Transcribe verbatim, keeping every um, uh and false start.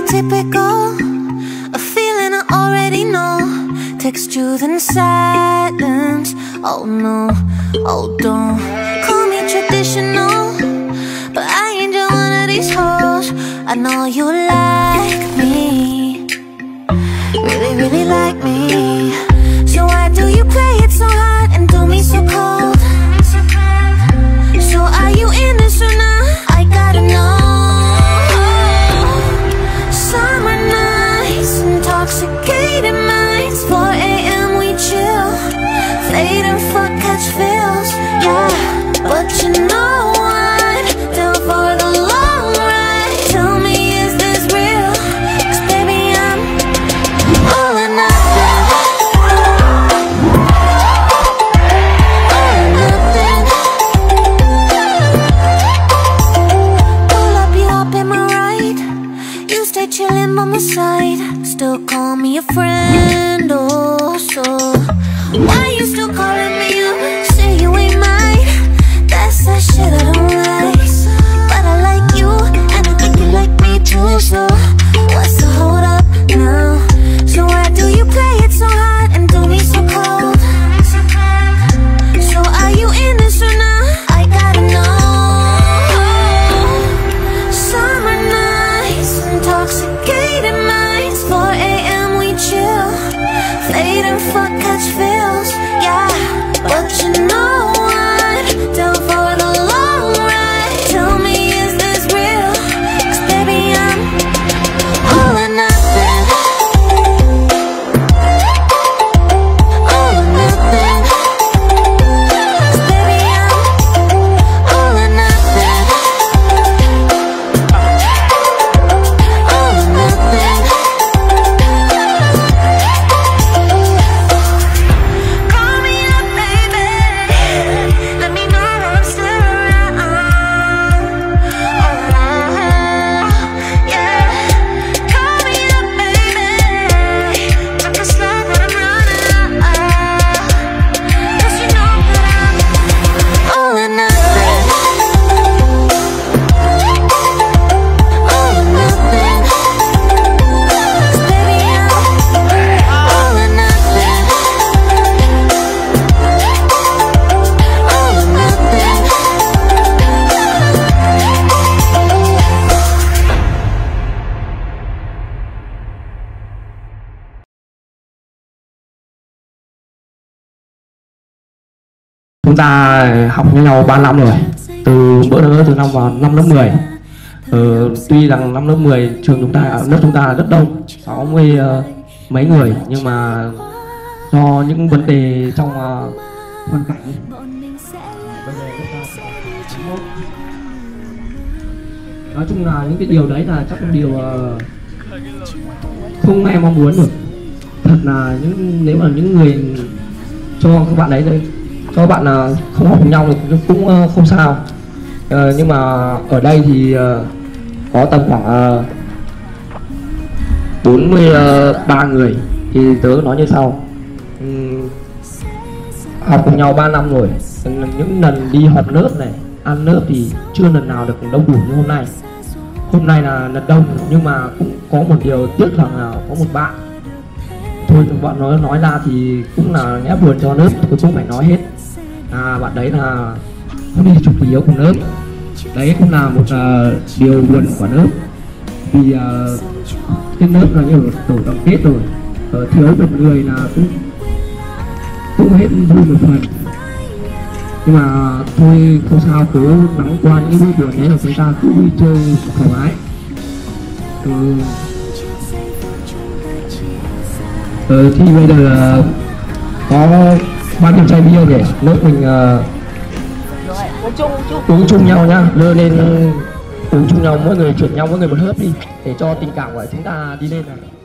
typical, a feeling I already know. Text you then silence. Oh no, oh don't call me traditional, but I ain't just one of these hoes. I know you like me, really, really like me. So why do you play it so hard and do me so cold? So are you in this or not? I gotta know. Summer nights, intoxicated minds, four A M we chill, fade and fuck, catch feels, yeah. But you know what, down for the long ride. Tell me, is this real? 'Cause baby I'm all or nothing, all or nothing. Pull up, you up, am I right? You stay chillin' by my side, still call me a friend, oh so why you still calling me up? Say you ain't mine, that's that shit I don't like. But I like you, and I think you like me too. So what's the hold up now? So why do you play it so hard and do me so cold? So are you in this or not? I gotta know. Summer nights, intoxicated minds, four A M we chill, fade and fuck, catch feels, yeah. But you know what, down for the long ride. Tell me, is this real? 'Cause baby I'm all or nothing, all or nothing. 'Cause baby I'm all or nothing, all or nothing. Call me up, baby, let me know I'm still around. Oh, yeah. Call me up, baby, take it slow but I'm running out. 'Cause you know that I'm all or nothing, all or nothing. 'Cause baby I'm all or nothing, all or nothing. Chúng ta học với nhau ba năm rồi, từ bữa nữa từ năm vào năm lớp mười. ờ, Tuy rằng năm lớp mười trường chúng ta, lớp chúng ta rất đông, sáu mươi ờ, mấy người, nhưng mà do những vấn đề trong ờ, hoàn cảnh bây giờ chúng ta chỉ có chín mươi mốt. Nói chung là những cái điều đấy là chắc là điều ờ, không ai mong muốn được. Thật là những nếu mà những người cho các bạn ấy đây, cho các bạn là không học cùng nhau thì cũng ờ, không sao. Ờ, nhưng mà ở đây thì ờ, có tầm khoảng ờ, bốn mươi ba người thì tớ nói như sau. Uhm, học cùng nhau ba năm rồi, những lần đi họp lớp này, ăn lớp thì chưa lần nào được đông đủ như hôm nay. Hôm nay là lần đông, nhưng mà cũng có một điều tiếc rằng là có một bạn thôi, bọn nó nói ra thì cũng là nhẽ buồn cho lớp, tôi cũng phải nói hết. À, bạn đấy là không đi chụp kỷ yếu của lớp, đấy cũng là một uh, điều buồn của lớp, vì uh, cái lớp là như tổ tổng kết rồi, uh, thiếu một người là cũng cũng hết vui một phần. Nhưng mà thôi không sao, cứ nắng qua những vui buồn đấy là chúng ta cứ vui chơi thoải mái. Ừ. Ừ, thì bây giờ uh, có ba trăm chai bia để lớp mình uh, uống chung nhau nhá, đưa lên uống chung nhau, mỗi người chuyển nhau mỗi người một hớp đi để cho tình cảm của chúng ta đi lên này.